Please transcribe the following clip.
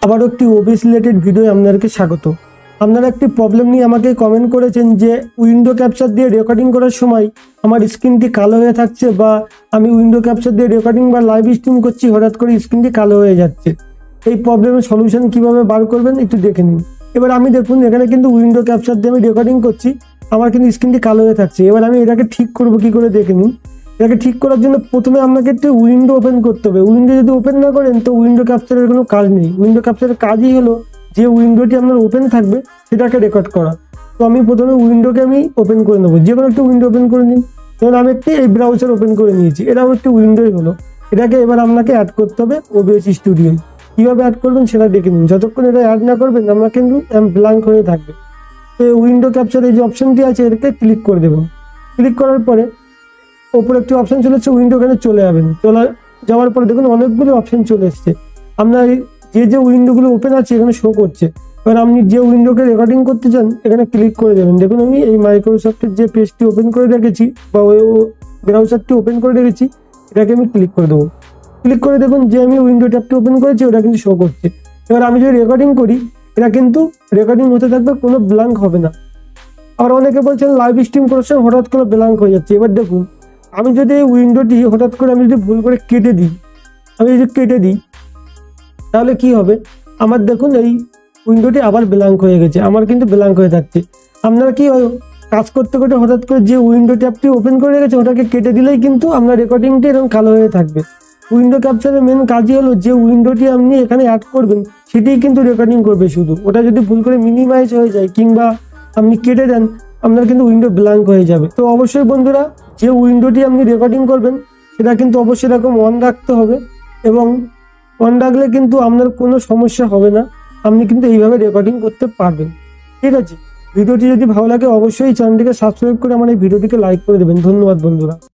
আবারও একটি OBS related video আপনাদেরকে স্বাগত। আপনারা একটি প্রবলেম নিয়ে আমাকে কমেন্ট করেছেন যে উইন্ডো ক্যাপচার দিয়ে রেকর্ডিং করার সময় আমার স্ক্রিনটি কালো হয়ে থাকছে, বা আমি উইন্ডো ক্যাপচার দিয়ে রেকর্ডিং বা লাইভ স্ট্রিম করছি, হঠাৎ করে স্ক্রিনটি কালো হয়ে যাচ্ছে। এই প্রবলেমের সলিউশন কিভাবে বার করবেন একটু দেখে নিন। এবার আমি দেখুন এখানে কিন্তু উইন্ডো ক্যাপচার দিয়ে আমি রেকর্ডিং করছি, আমার কিন্তু স্ক্রিনটি কালো হয়ে থাকছে। এবার আমি এটাকে ঠিক করবো কি করে দেখে নিন। এটাকে ঠিক করার জন্য প্রথমে আপনাকে একটু উইন্ডো ওপেন করতে হবে। উইন্ডো যদি ওপেন না করেন তো উইন্ডো ক্যাপচারের কোনো কাজ নেই। উইন্ডো ক্যাপচারের কাজই হলো যে উইন্ডোটি আপনার ওপেন থাকবে সেটাকে রেকর্ড করা। তো আমি প্রথমে উইন্ডোকে আমি ওপেন করে নেবো, যে কোনো একটু উইন্ডো ওপেন করে নিন। যেমন আমি একটি এই ব্রাউজার ওপেন করে নিয়েছি, এটাও একটি উইন্ডোই হলো। এটাকে এবার আপনাকে অ্যাড করতে হবে ওবিএস স্টুডিওয়। কীভাবে অ্যাড করবেন সেটা দেখে নিন। যতক্ষণ এটা অ্যাড না করবেন আমরা কিন্তু ব্ল্যাঙ্ক হয়ে থাকবে। তো উইন্ডো ক্যাপচারের যে অপশনটি আছে এটাকে ক্লিক করে দেবো। ক্লিক করার পরে ওপরে একটি অপশন চলে এসছে, উইন্ডো এখানে চলে যাবেন। যাওয়ার পরে দেখুন অনেকগুলো অপশন চলে এসছে। আপনার যে উইন্ডোগুলো ওপেন আছে এখানে শো করছে। এবার আপনি যে উইন্ডোকে রেকর্ডিং করতে চান এখানে ক্লিক করে দেবেন। দেখুন আমি এই মাইক্রোসফটের যে পেজটি ওপেন করে রেখেছি বা ওই ব্রাউজারটি ওপেন করে রেখেছি, এটাকে আমি ক্লিক করে দেবো। ক্লিক করে দেখুন যে আমি উইন্ডো ট্যাবটি ওপেন করেছি ওটা কিন্তু শো করছে। এবার আমি যদি রেকর্ডিং করি এটা কিন্তু রেকর্ডিং হতে থাকবে, কোনো ব্ল্যাঙ্ক হবে না। আবার অনেকে বলছেন লাইভ স্ট্রিম করছেন হঠাৎ করে ব্ল্যাঙ্ক হয়ে যাচ্ছে। এবার দেখুন আমি যদি এই উইন্ডোটি হঠাৎ করে আমি যদি ভুল করে কেটে দিই, তাহলে কি হবে, আমার দেখুন এই উইন্ডোটি আবার ব্ল্যাঙ্ক হয়ে গেছে, আমার কিন্তু ব্ল্যাঙ্ক হয়ে থাকছে। আপনারা কি হয় কাজ করতে করতে হঠাৎ করে যে উইন্ডো ট্যাবটি ওপেন করে রেখেছে ওটাকে কেটে দিলেই কিন্তু আপনার রেকর্ডিংটি এরকম কালো হয়ে থাকবে। উইন্ডো ক্যাপচারের মেন কাজই হলো যে উইন্ডোটি আপনি এখানে অ্যাড করবেন সেটাই কিন্তু রেকর্ডিং করবে শুধু। ওটা যদি ভুল করে মিনিমাইজ হয়ে যায় কিংবা আপনি কেটে দেন আপনার কিন্তু উইন্ডো ব্ল্যাঙ্ক হয়ে যাবে। তো অবশ্যই বন্ধুরা যে উইন্ডোটি আপনি রেকর্ডিং করবেন সেটা কিন্তু অবশ্যই এরকম অন রাখতে হবে, এবং অন রাখলে কিন্তু আপনার কোনো সমস্যা হবে না। আপনি কিন্তু এইভাবে রেকর্ডিং করতে পারবেন। ঠিক আছে, ভিডিওটি যদি ভালো লাগে অবশ্যই চ্যানেলটিকে সাবস্ক্রাইব করে আমার এই ভিডিওটিকে লাইক করে দেবেন। ধন্যবাদ বন্ধুরা।